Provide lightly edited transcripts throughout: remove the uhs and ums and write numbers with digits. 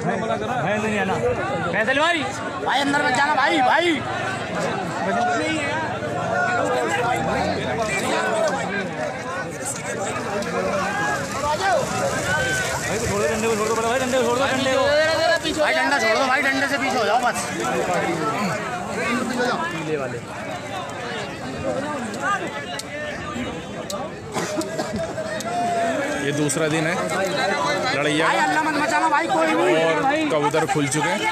नहीं आना फैसल भाई भाई अंदर मत जाना भाई भाई छोड़ दो डंडे को, छोड़ दो भाई, डंडे को छोड़ दो, डंडे को भाई, डंडा छोड़ दो भाई, डंडे से पीछे हो जाओ बस। पीले वाले ये दूसरा दिन है लड़ैया का और कबूतर खुल चुके हैं।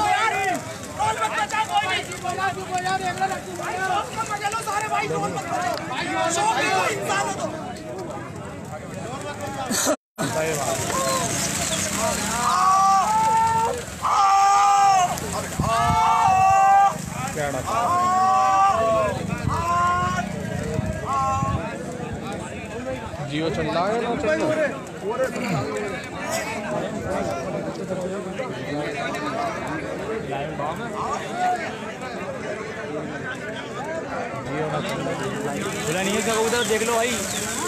जियो चल रहा है ना, चल खुला नहीं है क्या कबूतर, देख लो भाई।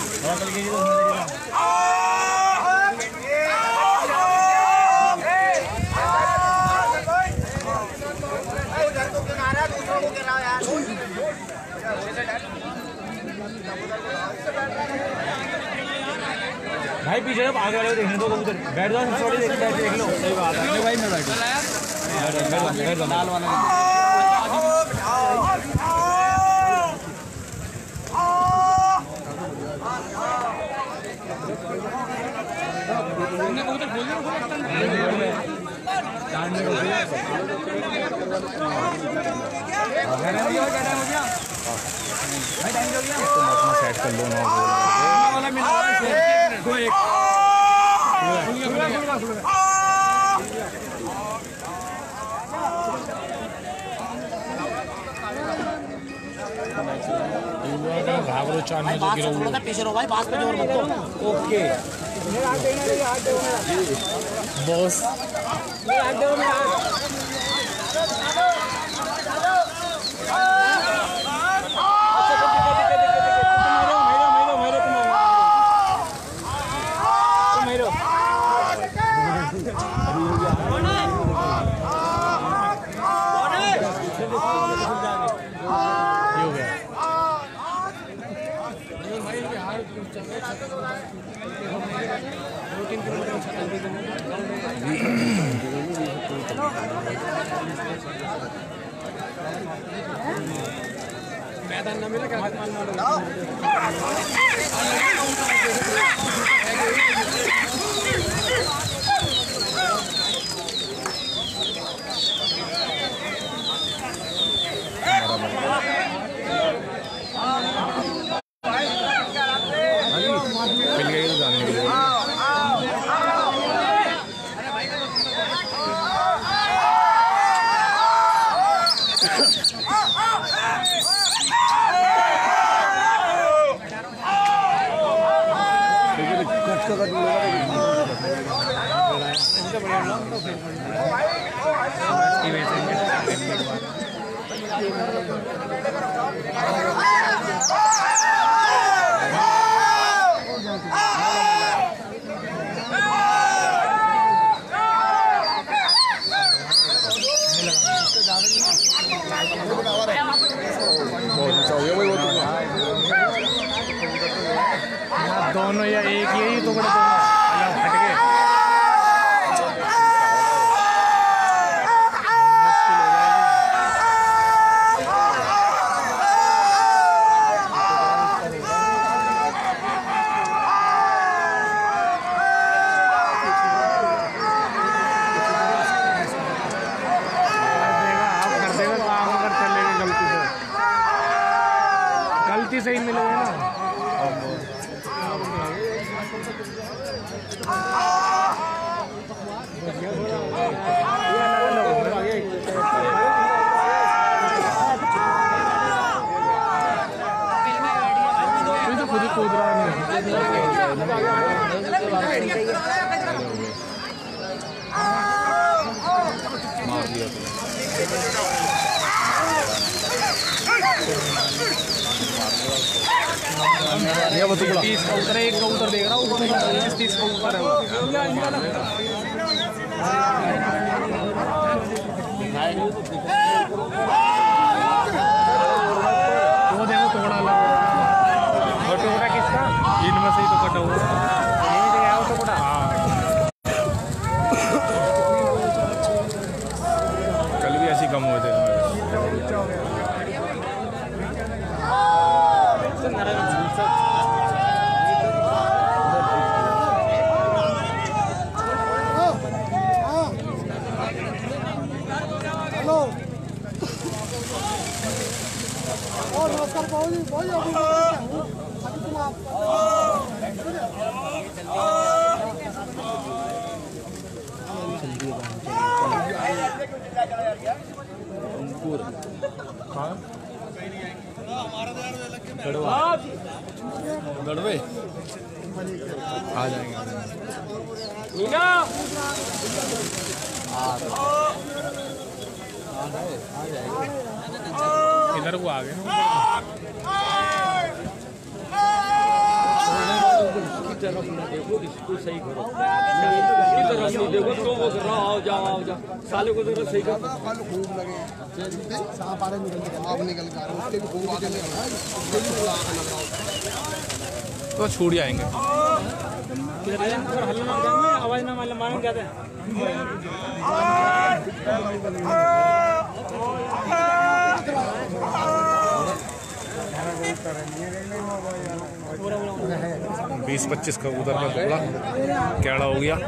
भाई पीछे जब आगे वाले देखने दो कबूतर, बैठ जाओ थोड़ी देर, देख लो। सही बात है भाई, मैं बैठूं बैठ लाल वाला कबूतर खोल दो अपना सेट कर लो ना भाग लो, चार में जो गिरो पीछे रहो भाई, पास पे जोर मत दो। ओके बॉस मैदान ना मिला क्या मिल गई तो जाने के लिए दोनों या एक यही तो बड़े दोनों फट गए। गलती से ही मिलेगा ना। तो खुद ही कूद रहा है, मार दिया ये वो टुकड़ा 30 का उतर, एक का उतर देख रहा हूँ, 30 का ऊपर है वो। गड़वे आ जाएंगे। इधर को आ गए। देखो इसको सही करो, देखो तो वो कर रहा, आओ जाओ साले को जरा सही करो। खूब लगे निकल कर उसके भी खूब आगे तो छूट जाएंगे। आवाज ना मालूम क्या था। बीस 25 कबूतर का टुकड़ा कैड़ा हो गया।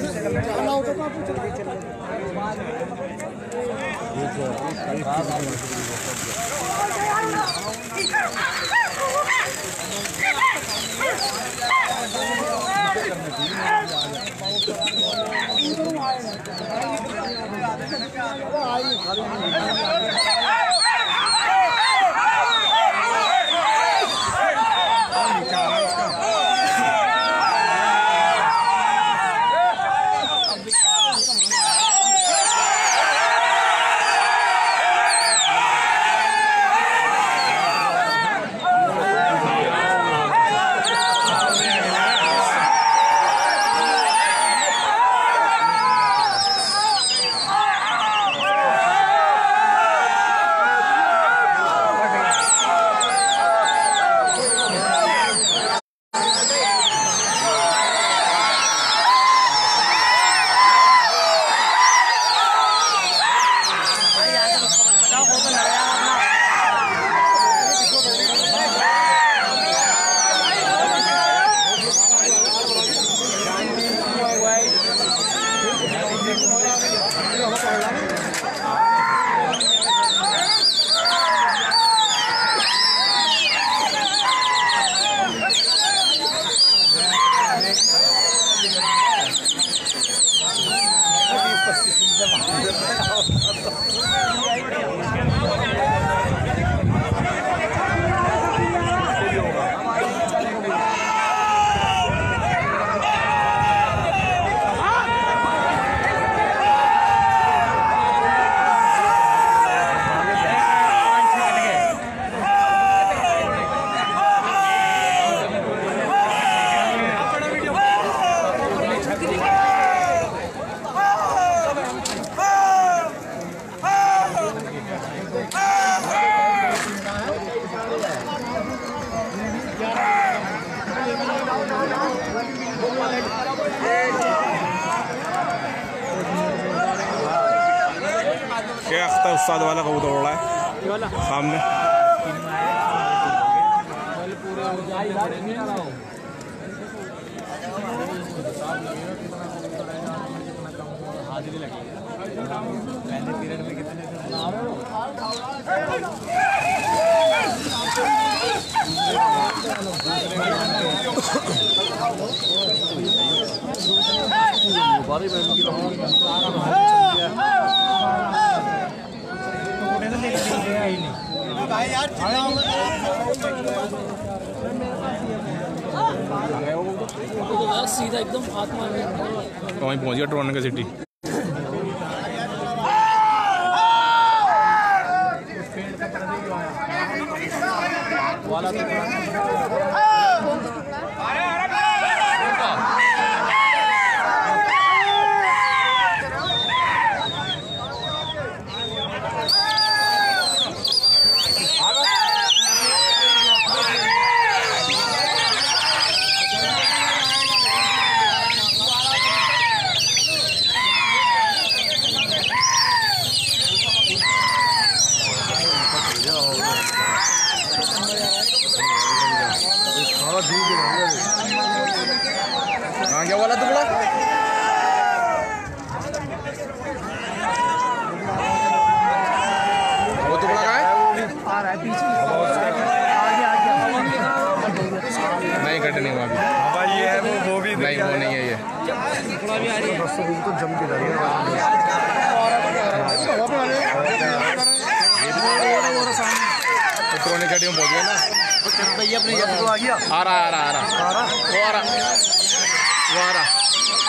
क्या अख्तर उस्ताद वाला कबूतर उड़ रहा है सामने। पहले पीरियड में कितने सीधा एकदम आत्मा तो वहीं पहुंच गया टोरंटो का सिटी। जम के जा रही है। पुरानी गाड़ी में पहुंच गया ना। भैया अपनी आ गया। आ रहा वो आ रहा